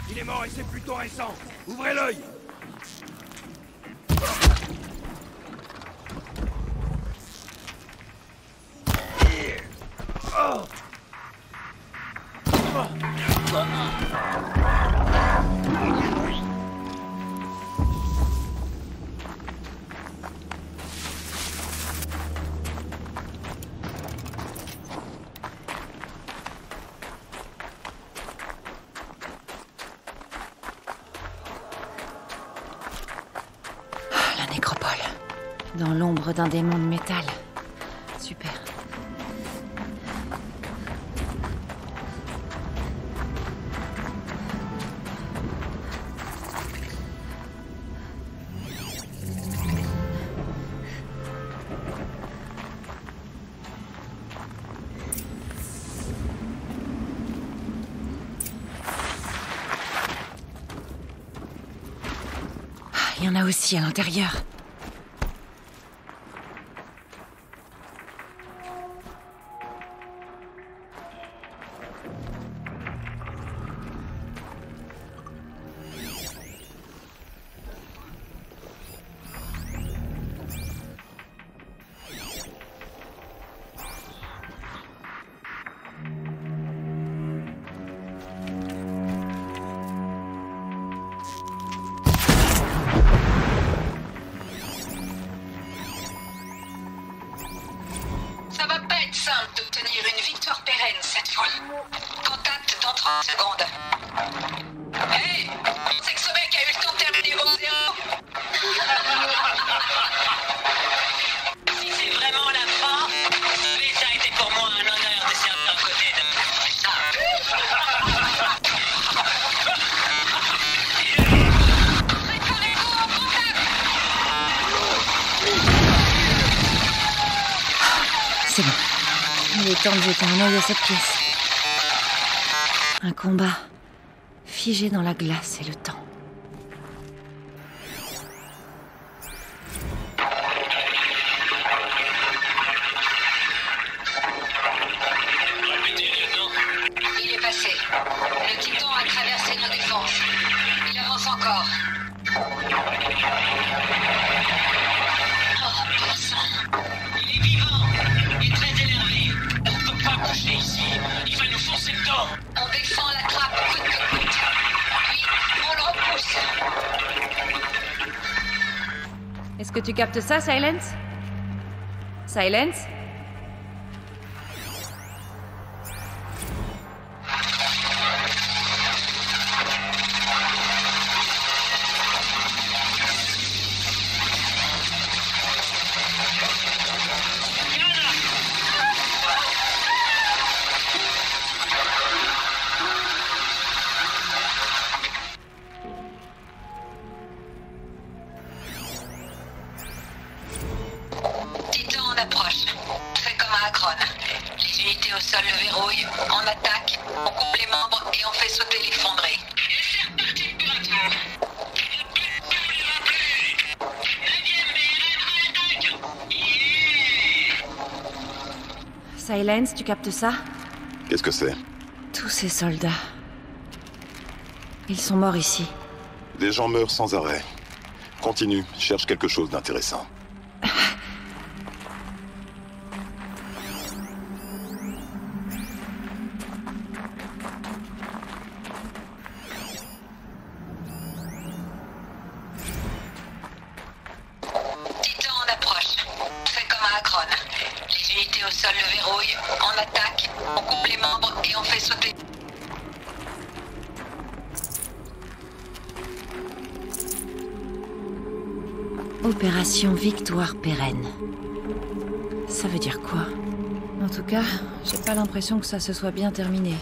Il est mort et c'est plutôt récent. Ouvrez l'œil. La nécropole. Dans l'ombre d'un démon de métal. Super. Il y en a aussi à l'intérieur. Ça va pas être simple d'obtenir une victoire pérenne cette fois. Contact dans 30 secondes. Hey, c'est que ce mec a eu le temps de terminer bon zéro. Si c'est vraiment la fin, ça a été pour moi un honneur de servir à côté de... Préparez-vous au contact. C'est bon. Il est temps de jeter un œil à cette pièce. Un combat figé dans la glace et le temps. Il est passé. Le titan a traversé nos défenses. Il avance encore. Oh, personne. Il est vivant. Il est très énervé. On ne peut pas bouger ici. Il va nous foncer dedans. On défend la trappe coûte que coûte. Puis, on le repousse. Est-ce que tu captes ça, Silence? Silence? Titan en approche. Fais comme à Akron. Les unités au sol le verrouillent. On attaque, on coupe les membres et on fait sauter l'effondré. Et c'est reparti pour l'attaque. Silence, tu captes ça? Qu'est-ce que c'est? Tous ces soldats. Ils sont morts ici. Des gens meurent sans arrêt. Continue, cherche quelque chose d'intéressant. Titan en approche. Fais comme à Akron. Les unités au sol le verrouillent. On attaque, on coupe les membres et on fait sauter. Opération Victoire Pérenne. Ça veut dire quoi? En tout cas, j'ai pas l'impression que ça se soit bien terminé.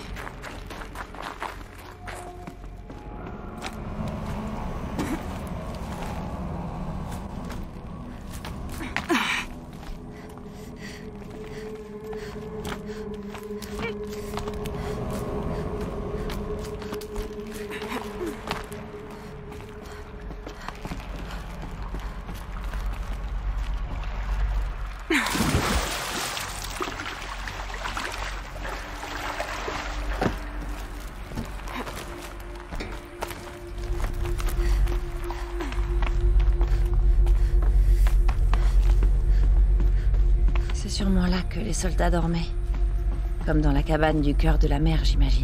les soldats dormaient. Comme dans la cabane du cœur de la mer, j'imagine.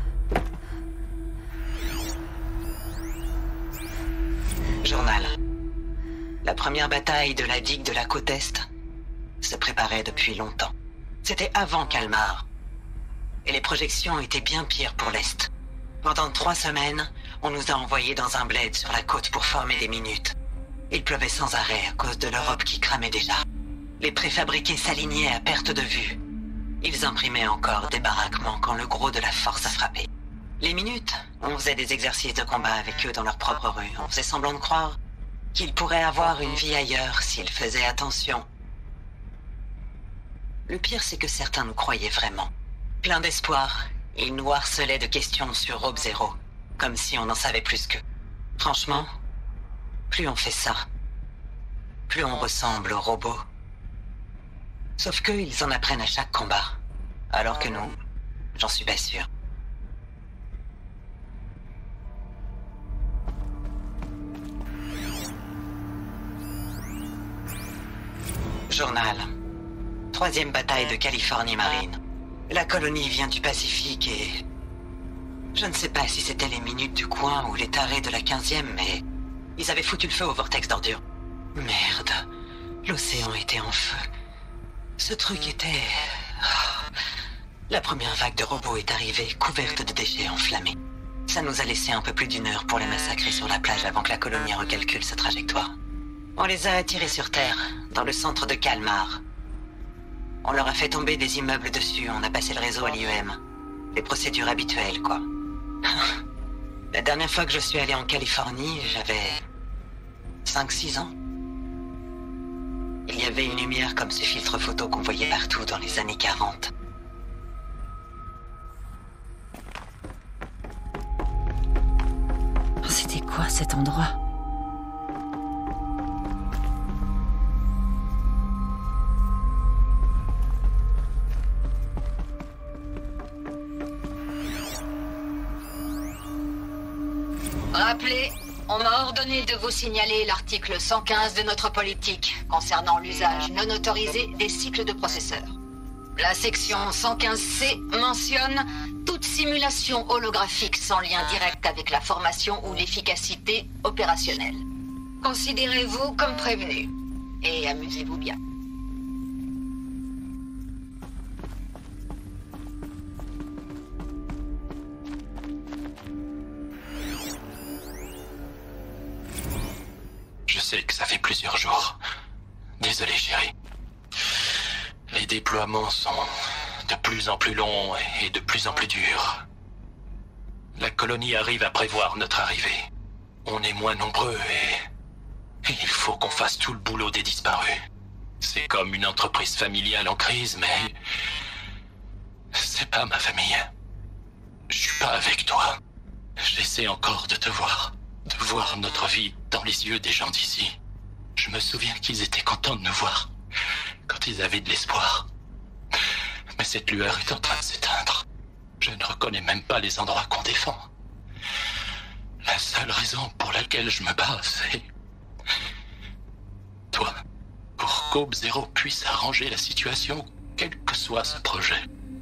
Journal. La première bataille de la digue de la côte Est se préparait depuis longtemps. C'était avant Kalmar. Et les projections étaient bien pires pour l'Est. Pendant 3 semaines, on nous a envoyés dans un bled sur la côte pour former des minutes. Il pleuvait sans arrêt à cause de l'Europe qui cramait déjà. Les préfabriqués s'alignaient à perte de vue. Ils imprimaient encore des baraquements quand le gros de la force a frappé. Les minutes, on faisait des exercices de combat avec eux dans leur propre rue. On faisait semblant de croire qu'ils pourraient avoir une vie ailleurs s'ils faisaient attention. Le pire, c'est que certains nous croyaient vraiment. Plein d'espoir, ils nous harcelaient de questions sur Robe Zero, comme si on en savait plus qu'eux. Franchement, plus on fait ça, plus on ressemble aux robots. Sauf qu'eux, ils en apprennent à chaque combat. Alors que nous, j'en suis pas sûr. Journal. 3e bataille de Californie Marine. La colonie vient du Pacifique et... Je ne sais pas si c'était les minutes du coin ou les tarés de la 15e, mais... Ils avaient foutu le feu au vortex d'ordures. Merde. L'océan était en feu. Ce truc était... La première vague de robots est arrivée, couverte de déchets enflammés. Ça nous a laissé un peu plus d'1 heure pour les massacrer sur la plage avant que la colonie recalcule sa trajectoire. On les a attirés sur Terre, dans le centre de Kalmar. On leur a fait tomber des immeubles dessus, on a passé le réseau à l'IEM. Les procédures habituelles, quoi. La dernière fois que je suis allé en Californie, j'avais... 5-6 ans. Il y avait une lumière comme ces filtres photos qu'on voyait partout dans les années 40. C'était quoi cet endroit ? Rappelez, on m'a ordonné de vous signaler l'article 115 de notre politique concernant l'usage non autorisé des cycles de processeurs. La section 115C mentionne toute simulation holographique sans lien direct avec la formation ou l'efficacité opérationnelle. Considérez-vous comme prévenu et amusez-vous bien. Je sais que ça fait plusieurs jours. Désolé, chérie. Les déploiements sont de plus en plus longs et de plus en plus durs. La colonie arrive à prévoir notre arrivée. On est moins nombreux et il faut qu'on fasse tout le boulot des disparus. C'est comme une entreprise familiale en crise, mais c'est pas ma famille. Je suis pas avec toi. J'essaie encore de te voir. De voir notre vie dans les yeux des gens d'ici. Je me souviens qu'ils étaient contents de nous voir, quand ils avaient de l'espoir. Mais cette lueur est en train de s'éteindre. Je ne reconnais même pas les endroits qu'on défend. La seule raison pour laquelle je me bats, c'est... toi. Pour qu'Aube Zero puisse arranger la situation, quel que soit ce projet.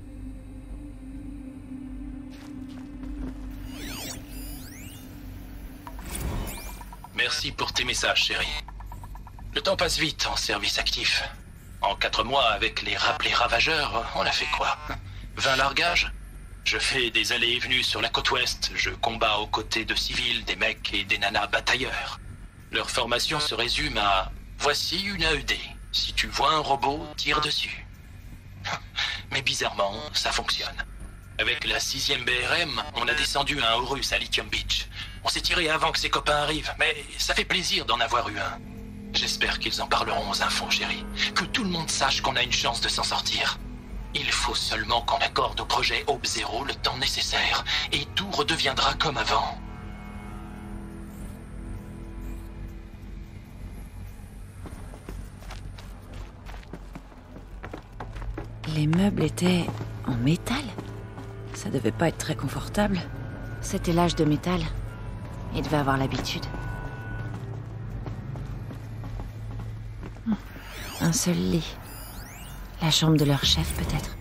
Merci pour tes messages, chérie. Le temps passe vite en service actif. En 4 mois, avec les rappelés ravageurs, on a fait quoi? 20 largages? Je fais des allées et venues sur la côte ouest. Je combats aux côtés de civils, des mecs et des nanas batailleurs. Leur formation se résume à... Voici une AED. Si tu vois un robot, tire dessus. Mais bizarrement, ça fonctionne. Avec la 6e BRM, on a descendu un Horus à Lithium Beach. On s'est tiré avant que ses copains arrivent, mais ça fait plaisir d'en avoir eu un. J'espère qu'ils en parleront aux infos, chérie. Que tout le monde sache qu'on a une chance de s'en sortir. Il faut seulement qu'on accorde au projet Aube Zero le temps nécessaire, et tout redeviendra comme avant. Les meubles étaient en métal ? Ça devait pas être très confortable. C'était l'âge de métal. Il devait avoir l'habitude. Un seul lit. La chambre de leur chef, peut-être.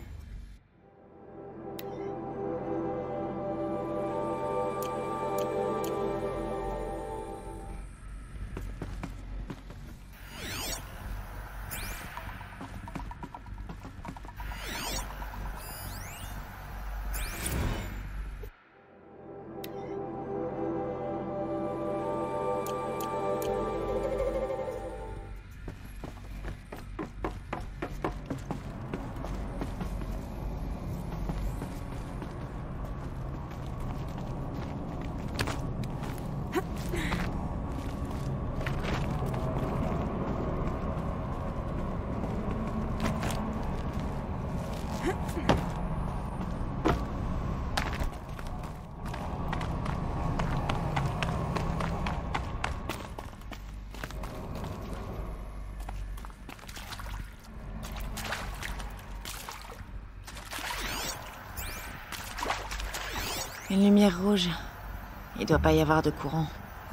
Une lumière rouge. Il doit pas y avoir de courant.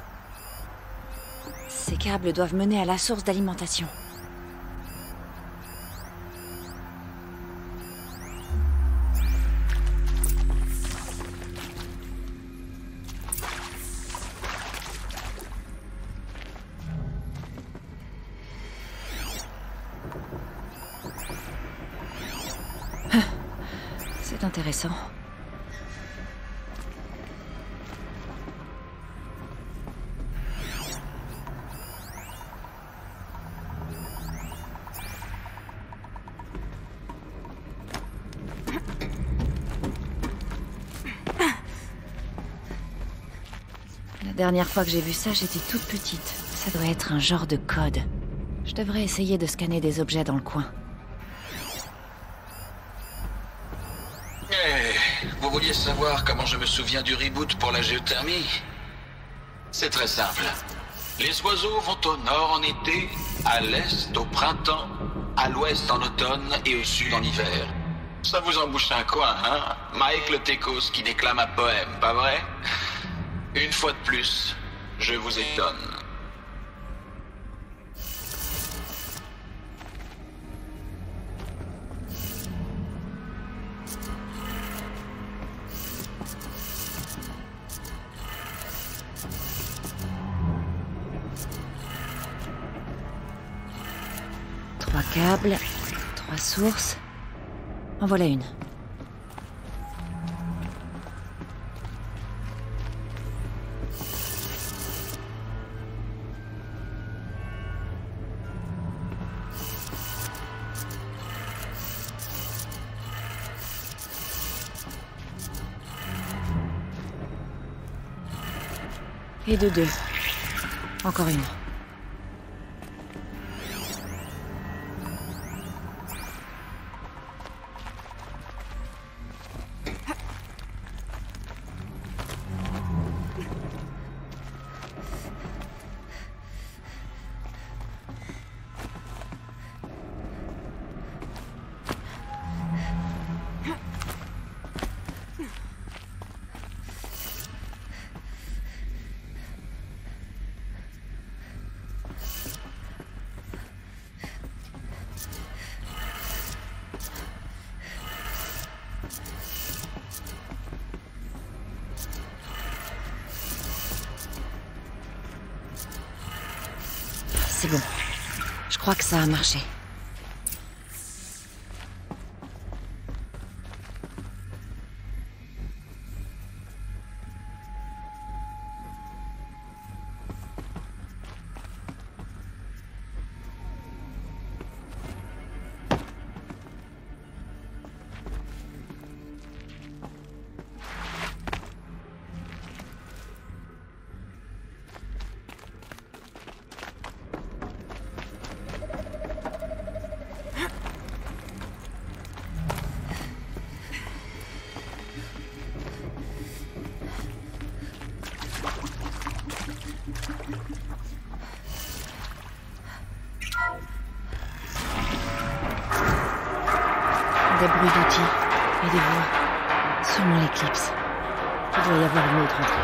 Ces câbles doivent mener à la source d'alimentation. C'est intéressant. La dernière fois que j'ai vu ça, j'étais toute petite. Ça doit être un genre de code. Je devrais essayer de scanner des objets dans le coin. Vous vouliez savoir comment je me souviens du reboot pour la géothermie? C'est très simple. Les oiseaux vont au nord en été, à l'est au printemps, à l'ouest en automne et au sud en hiver. Ça vous embouche un coin, hein? Mike le Técos qui déclame un poème, pas vrai? Une fois de plus, je vous étonne. Trois câbles, 3 sources. En voilà une. Et de 2. Encore une. C'est bon. Je crois que ça a marché. Des bruits d'outils et des voix. Sûrement l'éclipse. Il doit y avoir une autre entrée.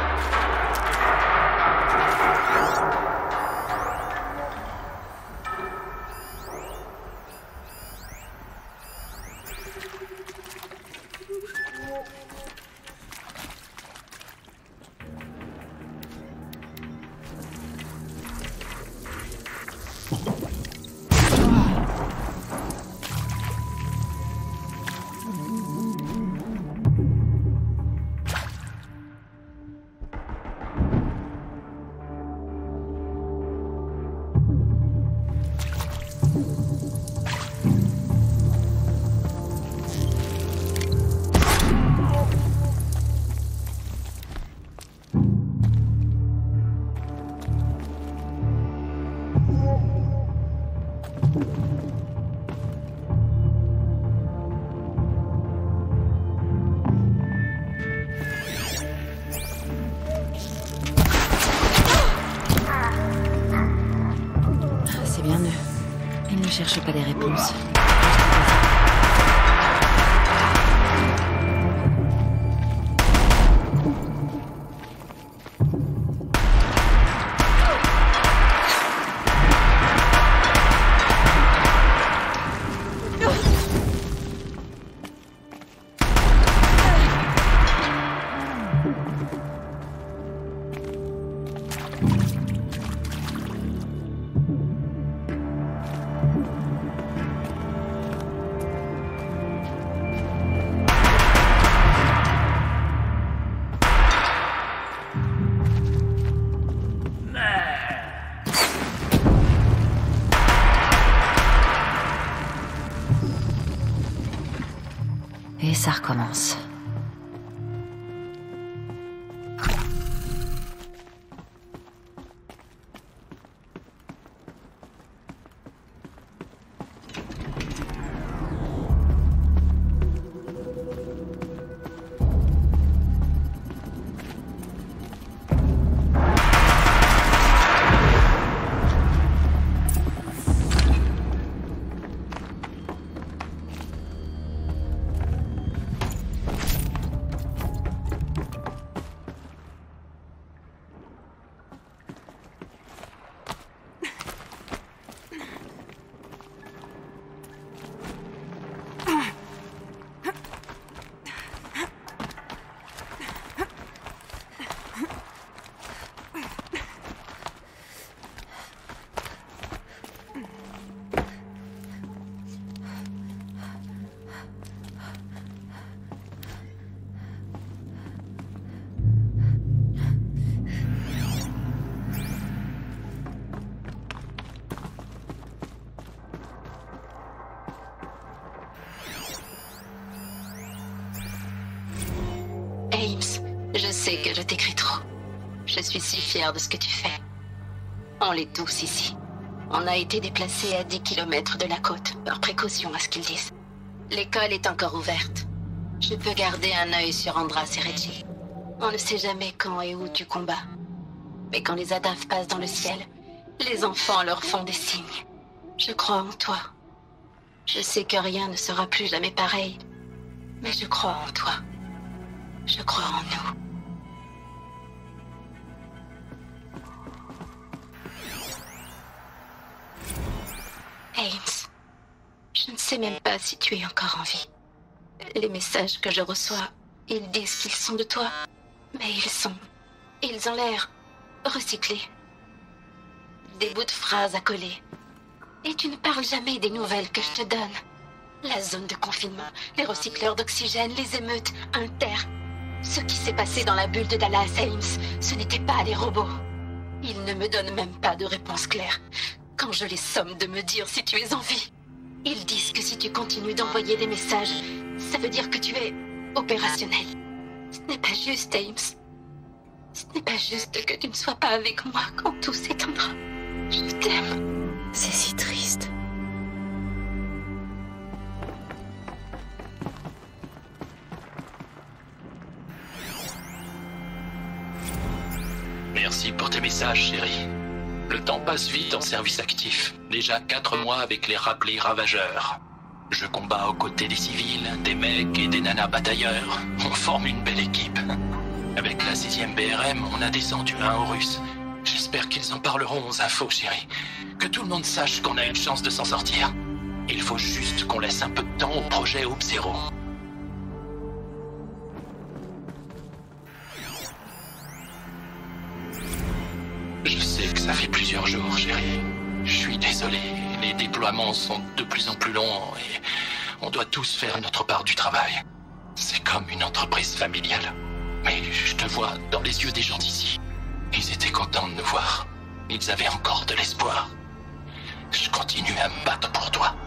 cherche pas des réponses. Et ça recommence. Je sais que je t'écris trop. Je suis si fière de ce que tu fais. On l'est tous ici. On a été déplacés à 10 km de la côte, par précaution à ce qu'ils disent. L'école est encore ouverte. Je peux garder un œil sur Andras et Reggie. On ne sait jamais quand et où tu combats. Mais quand les Adaf passent dans le ciel, les enfants leur font des signes. Je crois en toi. Je sais que rien ne sera plus jamais pareil. Mais je crois en toi. Je crois en nous. Ames, je ne sais même pas si tu es encore en vie. Les messages que je reçois, ils disent qu'ils sont de toi, mais ils ont l'air recyclés. Des bouts de phrases à coller. Et tu ne parles jamais des nouvelles que je te donne. La zone de confinement, les recycleurs d'oxygène, les émeutes, Inter. Ce qui s'est passé dans la bulle de Dallas, Ames, ce n'était pas des robots. Ils ne me donnent même pas de réponse claire. Quand je les somme de me dire si tu es en vie, ils disent que si tu continues d'envoyer des messages, ça veut dire que tu es opérationnel. Ce n'est pas juste, Ames. Ce n'est pas juste que tu ne sois pas avec moi quand tout s'éteindra. Je t'aime. C'est si triste. Merci pour tes messages, chérie. Le temps passe vite en service actif. Déjà 4 mois avec les rappelés ravageurs. Je combats aux côtés des civils, des mecs et des nanas batailleurs. On forme une belle équipe. Avec la 6e BRM, on a descendu un aux Russes. J'espère qu'ils en parleront aux infos, chérie. Que tout le monde sache qu'on a une chance de s'en sortir. Il faut juste qu'on laisse un peu de temps au projet Hope Zero. Je sais que ça fait plusieurs jours, chérie. Je suis désolé, les déploiements sont de plus en plus longs et on doit tous faire notre part du travail. C'est comme une entreprise familiale. Mais je te vois dans les yeux des gens d'ici. Ils étaient contents de nous voir. Ils avaient encore de l'espoir. Je continue à me battre pour toi.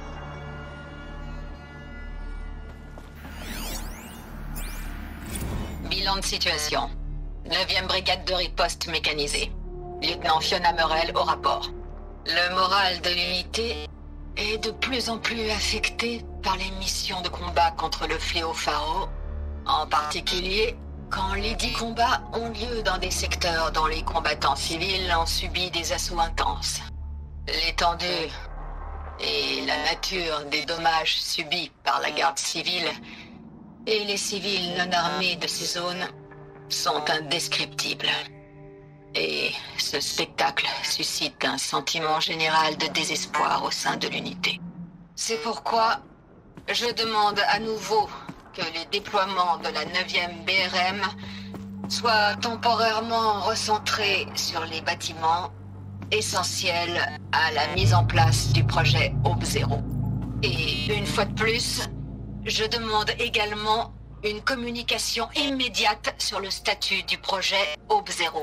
Bilan de situation. 9e brigade de riposte mécanisée. Lieutenant Fiona Morel au rapport. Le moral de l'unité est de plus en plus affecté par les missions de combat contre le fléau Pharaon, en particulier quand les 10 combats ont lieu dans des secteurs dont les combattants civils ont subi des assauts intenses. L'étendue et la nature des dommages subis par la garde civile et les civils non armés de ces zones sont indescriptibles. Et ce spectacle suscite un sentiment général de désespoir au sein de l'unité. C'est pourquoi je demande à nouveau que les déploiements de la 9e BRM soient temporairement recentrés sur les bâtiments essentiels à la mise en place du projet Aube Zéro. Et une fois de plus, je demande également une communication immédiate sur le statut du projet Aube Zéro.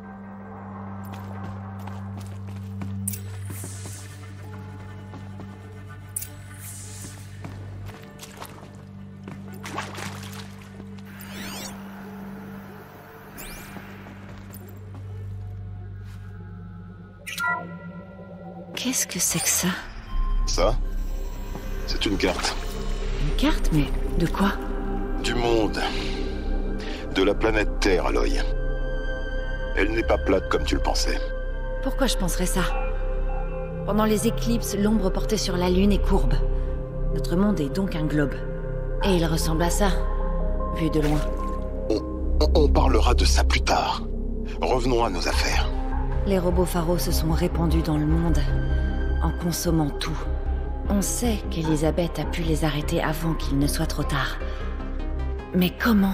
Qu'est-ce que c'est que ça? Ça, c'est une carte. Une carte? Mais de quoi? Du monde. De la planète Terre, Aloy. Elle n'est pas plate comme tu le pensais. Pourquoi je penserais ça? Pendant les éclipses, l'ombre portée sur la Lune est courbe. Notre monde est donc un globe. Et il ressemble à ça, vu de loin. On parlera de ça plus tard. Revenons à nos affaires. Les robots Faro se sont répandus dans le monde, en consommant tout. On sait qu'Elisabeth a pu les arrêter avant qu'il ne soit trop tard. Mais comment?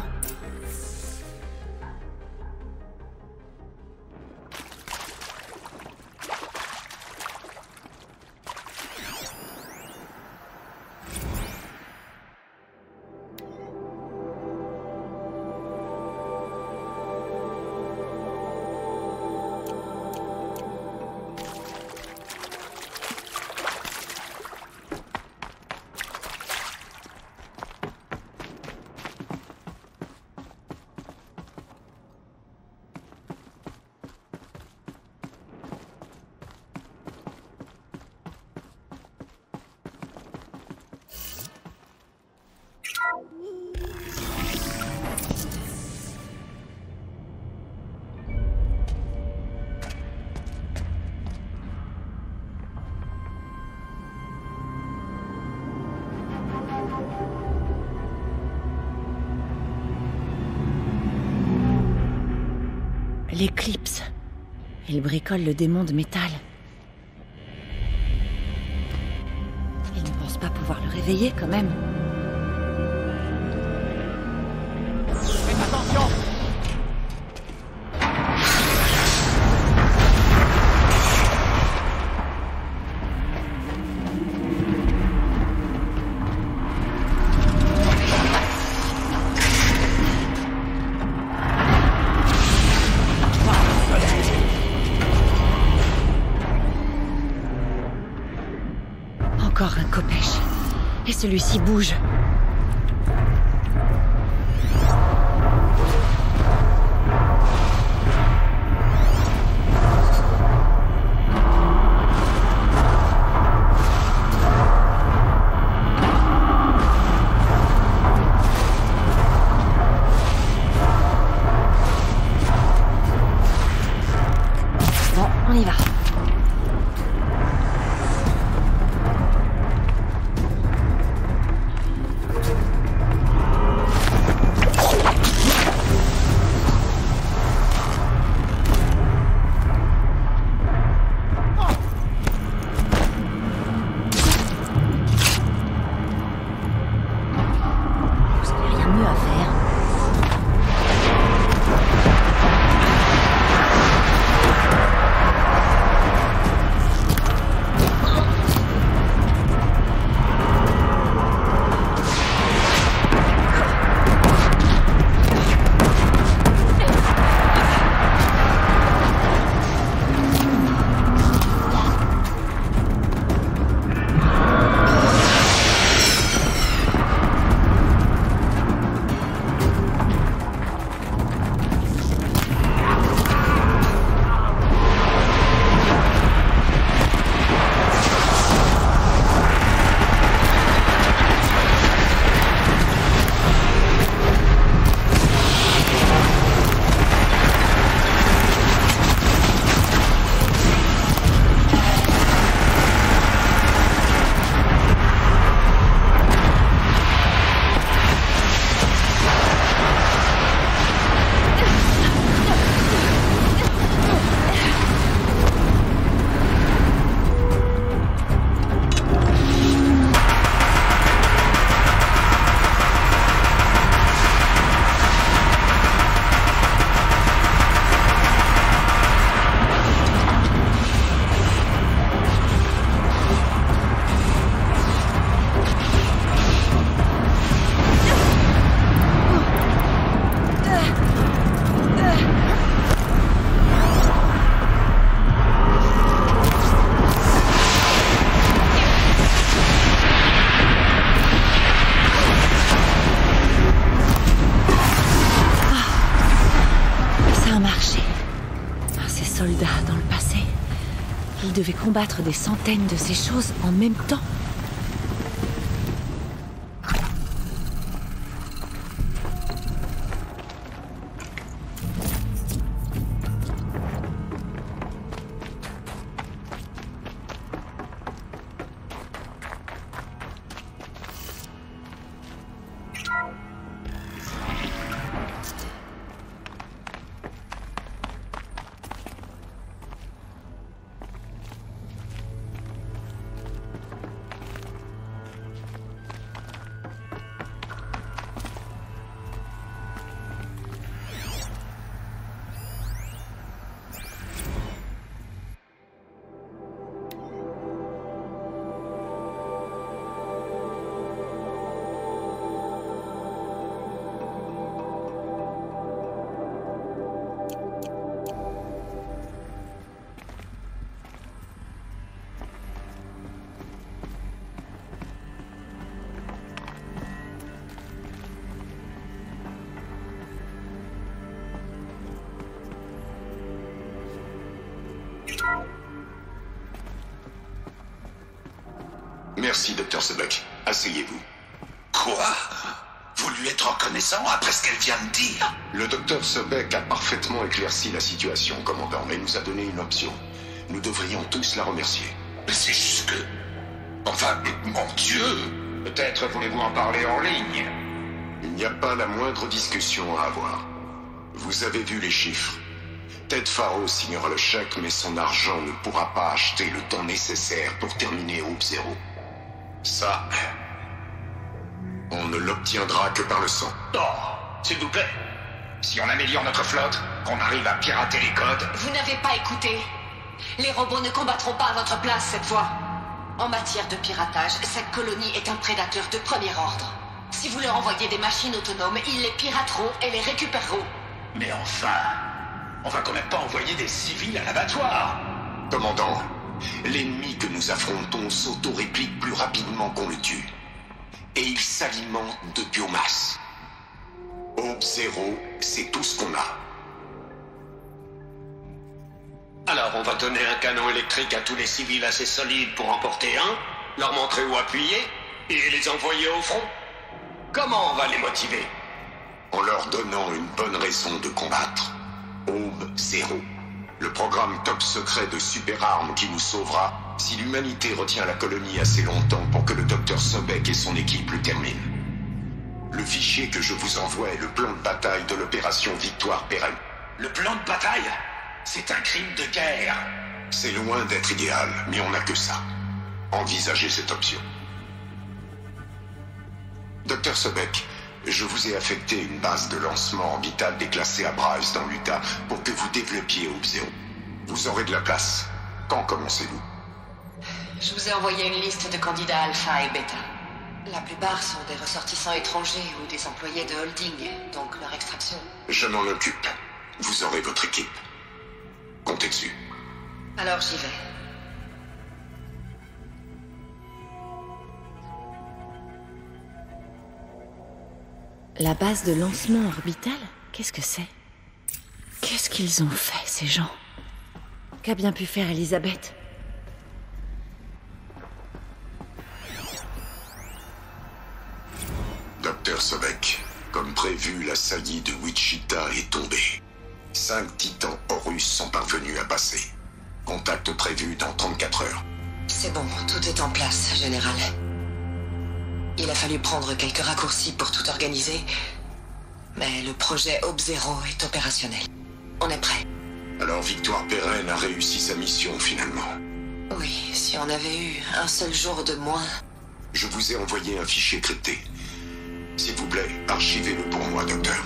L'éclipse. Il bricole le démon de métal. Il ne pense pas pouvoir le réveiller, quand même. Faites attention! Encore un copèche. Et celui-ci bouge. Bon, on y va. marché. Ces soldats dans le passé, ils devaient combattre des centaines de ces choses en même temps. Merci, Dr. Sobek. Asseyez-vous. Quoi? Vous lui êtes reconnaissant après ce qu'elle vient de dire? Le Dr. Sobek a parfaitement éclairci la situation, commandant, mais nous a donné une option. Nous devrions tous la remercier. Mais c'est juste que... Enfin, mon Dieu! Peut-être voulez-vous en parler en ligne? Il n'y a pas la moindre discussion à avoir. Vous avez vu les chiffres. Ted Faro signera le chèque, mais son argent ne pourra pas acheter le temps nécessaire pour terminer Hope Zero. Ça, on ne l'obtiendra que par le sang. Oh, s'il vous plaît. Si on améliore notre flotte, qu'on arrive à pirater les codes... Vous n'avez pas écouté. Les robots ne combattront pas à votre place cette fois. En matière de piratage, cette colonie est un prédateur de premier ordre. Si vous leur envoyez des machines autonomes, ils les pirateront et les récupéreront. Mais enfin, on va quand même pas envoyer des civils à l'abattoir. Commandant, l'ennemi que nous affrontons s'auto-réplique plus rapidement qu'on le tue. Et il s'alimente de biomasse. Hope Zero, c'est tout ce qu'on a. Alors on va donner un canon électrique à tous les civils assez solides pour en porter un, leur montrer où appuyer, et les envoyer au front? Comment on va les motiver? En leur donnant une bonne raison de combattre. Hope Zero. Le programme top secret de super-armes qui nous sauvera si l'humanité retient la colonie assez longtemps pour que le Dr. Sobek et son équipe le terminent. Le fichier que je vous envoie est le plan de bataille de l'opération Victoire Pérenne. Le plan de bataille? C'est un crime de guerre. C'est loin d'être idéal, mais on n'a que ça. Envisagez cette option. Dr. Sobek, je vous ai affecté une base de lancement orbitale déclassée à Bryce dans l'Utah pour que vous développiez Hope Zero. Vous aurez de la place. Quand commencez-vous? Je vous ai envoyé une liste de candidats alpha et bêta. La plupart sont des ressortissants étrangers ou des employés de holding, donc leur extraction. Je m'en occupe. Vous aurez votre équipe. Comptez dessus. Alors j'y vais. La base de lancement orbital? Qu'est-ce que c'est? Qu'est-ce qu'ils ont fait, ces gens? Qu'a bien pu faire Elisabeth? Dr. Sobek, comme prévu, la saillie de Wichita est tombée. 5 titans Horus sont parvenus à passer. Contact prévu dans 34 heures. C'est bon, tout est en place, Général. Il a fallu prendre quelques raccourcis pour tout organiser, mais le projet Hope Zero est opérationnel. On est prêt. Alors Victoire Pérenne a réussi sa mission finalement. Oui, si on avait eu un seul jour de moins... Je vous ai envoyé un fichier crypté. S'il vous plaît, archivez-le pour moi, docteur.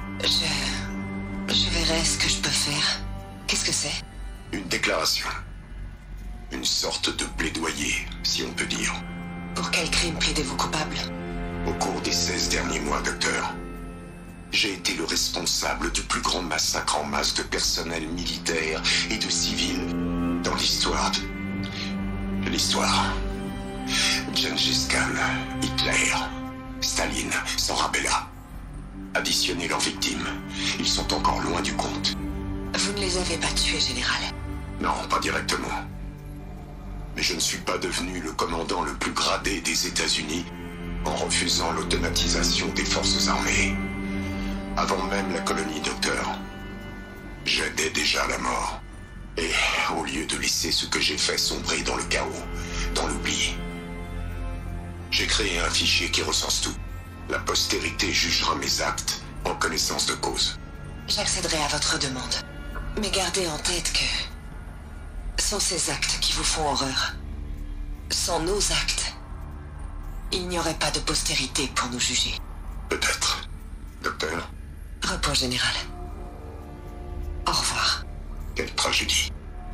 Je verrai ce que je peux faire. Qu'est-ce que c'est? Une déclaration. Une sorte de plaidoyer, si on peut dire. Pour quel crime plaidez-vous coupable? Au cours des 16 derniers mois, docteur, j'ai été le responsable du plus grand massacre en masse de personnel militaire et de civils dans l'histoire de l'histoire. Gengis Khan, Hitler, Staline, Sarabella. Additionnez leurs victimes, ils sont encore loin du compte. les avez pas tués, général. Non, pas directement. Mais je ne suis pas devenu le commandant le plus gradé des États-Unis en refusant l'automatisation des forces armées. Avant même la colonie Docteur, j'aidais déjà la mort. Et au lieu de laisser ce que j'ai fait sombrer dans le chaos, dans l'oubli, j'ai créé un fichier qui recense tout. La postérité jugera mes actes en connaissance de cause. J'accéderai à votre demande. Mais gardez en tête que... sont ces actes qui vous font horreur. Sans nos actes, il n'y aurait pas de postérité pour nous juger. Peut-être. Docteur? Repos, général. Au revoir. Quelle tragédie.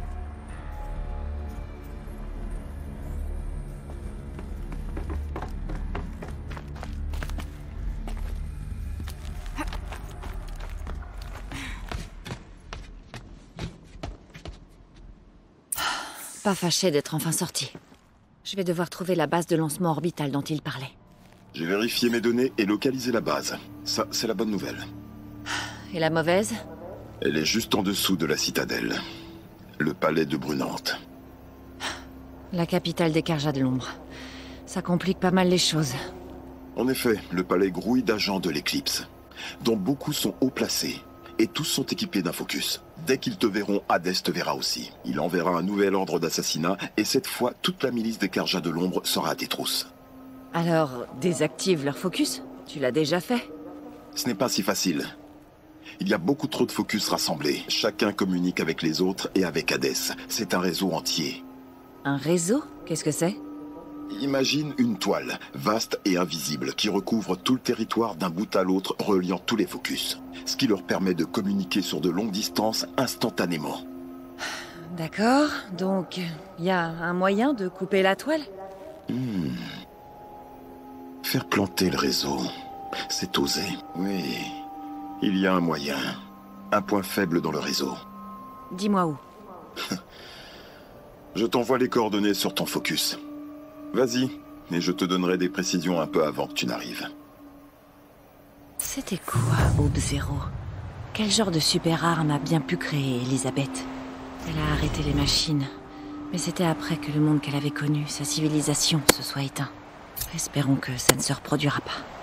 Pas fâché d'être enfin sorti. Je vais devoir trouver la base de lancement orbital dont il parlait. J'ai vérifié mes données et localisé la base. Ça, c'est la bonne nouvelle. Et la mauvaise? Elle est juste en dessous de la citadelle. Le palais de Brunante. La capitale des Carjas de l'Ombre. Ça complique pas mal les choses. En effet, le palais grouille d'agents de l'Éclipse, dont beaucoup sont haut placés, et tous sont équipés d'un focus. Dès qu'ils te verront, Hadès te verra aussi. Il enverra un nouvel ordre d'assassinat, et cette fois, toute la milice des Carjas de l'Ombre sera à tes trousses. Alors, désactive leur focus? Tu l'as déjà fait? Ce n'est pas si facile. Il y a beaucoup trop de focus rassemblés. Chacun communique avec les autres et avec Hadès. C'est un réseau entier. Un réseau? Qu'est-ce que c'est? Imagine une toile, vaste et invisible, qui recouvre tout le territoire d'un bout à l'autre, reliant tous les focus. Ce qui leur permet de communiquer sur de longues distances instantanément. D'accord, donc il y a un moyen de couper la toile? Faire planter le réseau, c'est osé. Oui, il y a un moyen. Un point faible dans le réseau. Dis-moi où. Je t'envoie les coordonnées sur ton focus. Vas-y, et je te donnerai des précisions un peu avant que tu n'arrives. C'était quoi, Aube Zéro? Quel genre de super arme a bien pu créer Elisabeth? Elle a arrêté les machines, mais c'était après que le monde qu'elle avait connu, sa civilisation, se soit éteint. Espérons que ça ne se reproduira pas.